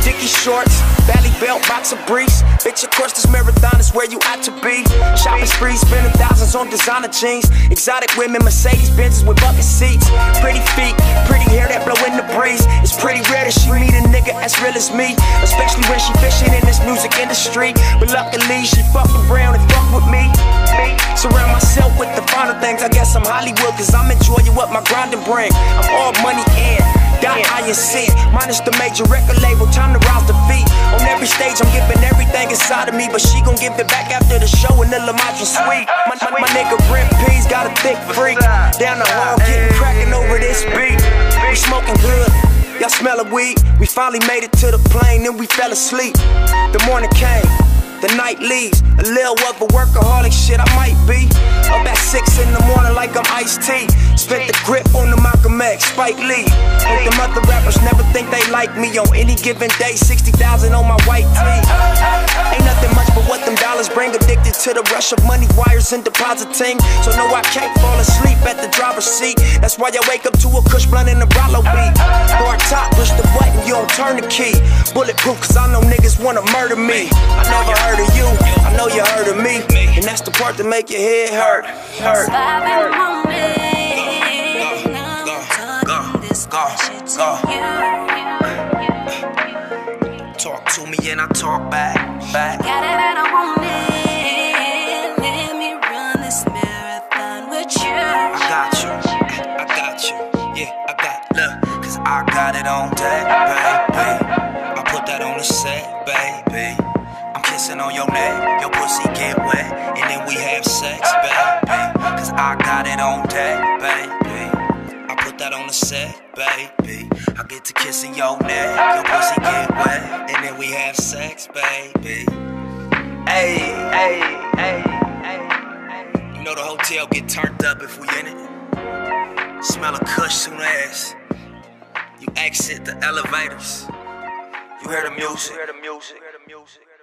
Dickie shorts, belly belt, boxer briefs. Bitch, of course this marathon is where you ought to be. Shopping spree, spending thousands on designer jeans. Exotic women, Mercedes Benzes with bucket seats. Pretty feet, pretty hair that blow in the breeze. It's pretty rare that she meet a nigga as real as me, especially when she fishing in this music industry. But luckily she fucking brown and fuck with me. Surround myself with the finer things. I guess I'm Hollywood cause I'm enjoying what my grinding bring. I'm all money in, I and sin, minus the major record label, time to rouse the feet. On every stage I'm giving everything inside of me, but she gon' give it back after the show in the La Mancha suite. My nigga Brent P's got a thick freak, down the hall getting cracking over this beat. We smoking good, y'all smell of weed. We finally made it to the plane, then we fell asleep. The morning came, the night leaves. A little of a workaholic shit I might be. Up at 6 in the morning like I'm Ice-T. Spent the grip on the Malcolm X, Spike Lee. Hope them other rappers never think they like me. On any given day, 60,000 on my white tee. Ain't nothing much but what them dollars bring. Addicted to the rush of money, wires and depositing. So no, I can't fall asleep at the driver's seat. That's why I wake up to a Kush blunt and a Rollo beat. Hard top, push the button, you don't turn the key. Bulletproof cause I know niggas wanna murder me. I never heard of you, I know you heard of me. And that's the part that make your head hurt. It's 5 in the morning. Go. Talk to me and I talk back. Got it and I want it. Let me run this marathon with you. I got you, yeah, I got, look, cause I got it on deck, baby. I put that on the set, baby. I'm kissing on your neck, your pussy get wet, and then we have sex, baby. Cause I got it on deck, baby. I put that on the set, baby. I get to kissing your neck, your pussy get wet, and then we have sex, baby. Hey. You know the hotel get turned up if we in it. Smell a Kush soon as you exit the elevators. You hear the music.